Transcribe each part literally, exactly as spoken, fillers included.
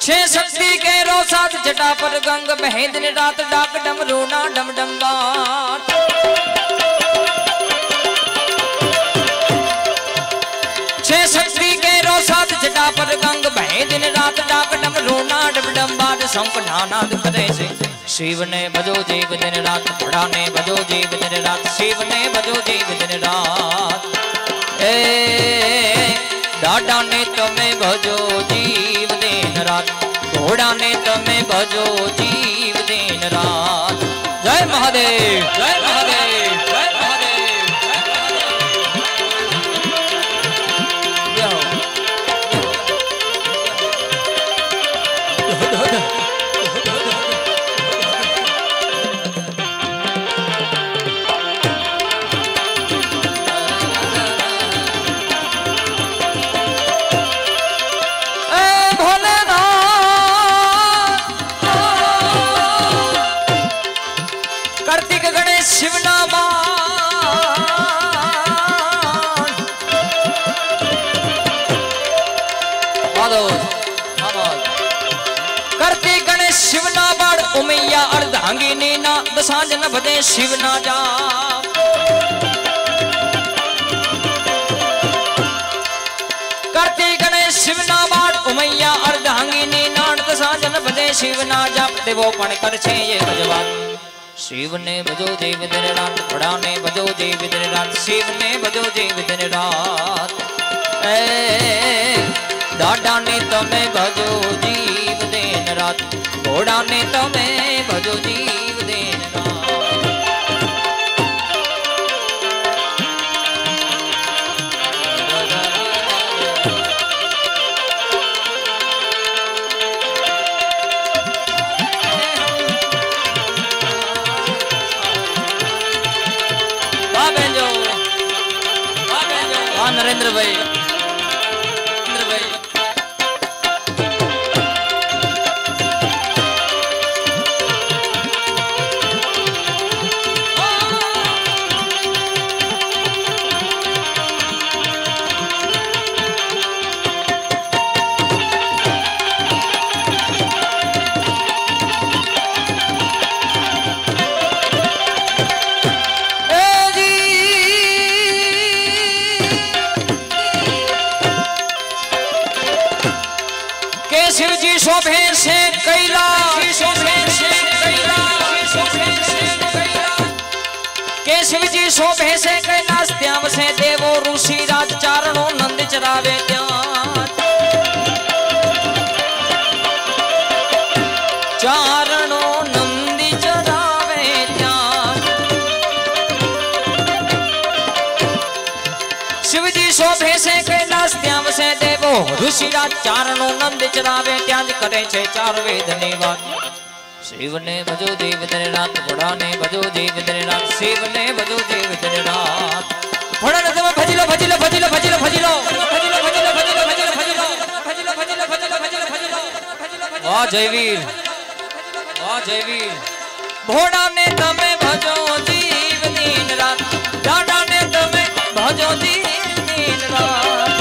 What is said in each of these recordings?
छह शक्ति के रो सात जटा पर गंग बहे दिन रात डाक डम रोना डम डम बात। छह शक्ति के रो सात जटा पर गंग बहे दिन रात डाक डम रोना डम डम बात। शंख नानाद करे से शिव ने भजो जीव दिन रात, बड़ा ने भजो जीव दिन रात, शिव ने भजो जीव दिन रात। ए डाडा ने तमें भजो जीव दिन रात, घोड़ा ने तमें भजो जीव दिन रात। जय महादेव जय महादेव जय महादेव उमैया अर्धांगिनी ना दसांज न भजे शिव ना जा। करती गणेश शिव ना बाण उमैया अर्धांगिनी ना दसांज न भजे शिव ना जा। देवो पण कर छे ये भजवान, शिव ने भजो देव दिन रात, बड़ा ने भजो देव दिन रात, शिव ने भजो देव दिन रात। ए डाडा ने तमें भजो जीव दिन रात, घोड़ा ने तमें भजो जीव दिन रात। वाह बेंजो वाह बेंजो वाह नरेंद्र भाई नरेंद्र भाई। शोभे से कैलाश शोभे से कैलाश शोभे से कैलाश केशव जी शोभे से कैलाश त्याम से देवो ऋषि राज चारणों नंद चरावे त्यान चारणों नंदी चरावे त्यान। शिव जी शोभे से कैलाश त्याम से देवो ऋषि राज चारणों नंद चरावे त्याज करे छे चार वेद ने बात। शिव ने भजो देव दिन रात, बड़ा ने भजो देव दिन रात, शिव ने भजो देव दिन रात। बड़ा ने तुम भजिलो भजिलो भजिलो भजिलो भजिलो भजिलो भजिलो भजिलो भजिलो भजिलो भजिलो भजिलो भजिलो भजिलो भजिलो। वाह जयवीर वाह जयवीर। घोड़ा ने तमें भजो जीव दिन रात, डाडा ने तमें भजो जीव दिन रात।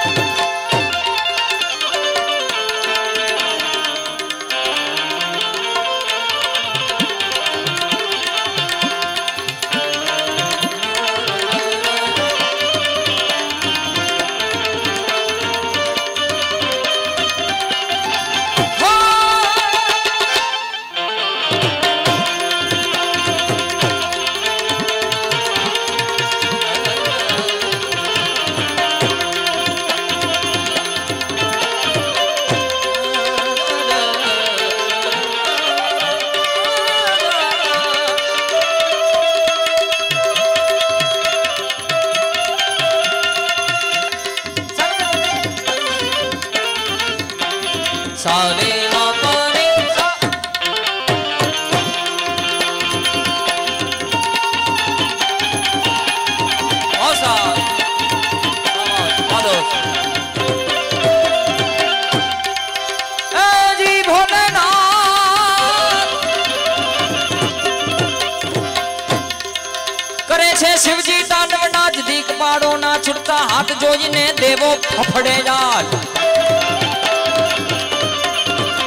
शिवजी तांडव नाच दीक पाड़ो ना छुटता हाथ जोजी ने देवो फफड़े जाल।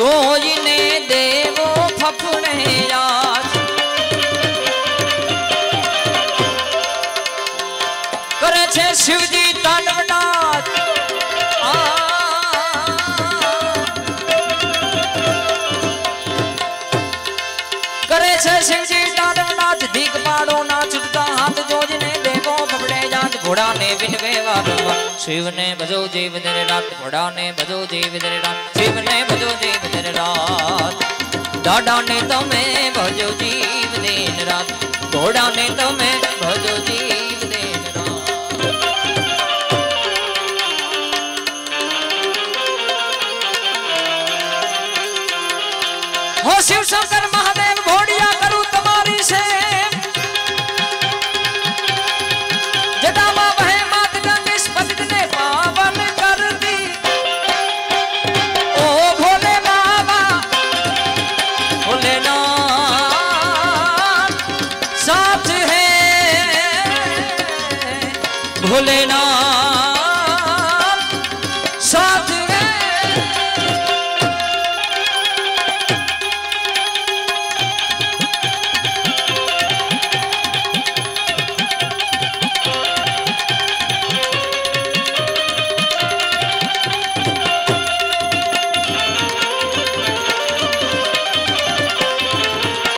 જોઈને દેવો ફફડે આજ કરે છે શિવજી તાંડવનાથ કરે છે શિવજી તાંડવનાથ દીક પાડો ના છૂટતા હાથ જોઈને દેવો ફફડે જાત ઘોડા ને વિનવે વારંવાર शिव ने भजो जीव दिन रात घोड़ा ने भजो जीव दिन रात शिव ने भजो जीव दिन रात दादा ने तमे भजो जीव दिन रात घोड़ा ने तमे भजो जीव दिन रात हो शिव शंकर महादेव घोड़िया करूं तुम्हारी से जटामा बहे मात गंगे स्पतित ने पावन कर दी ओ भोले बाबा भोलेनाथ साथ है भोलेनाथ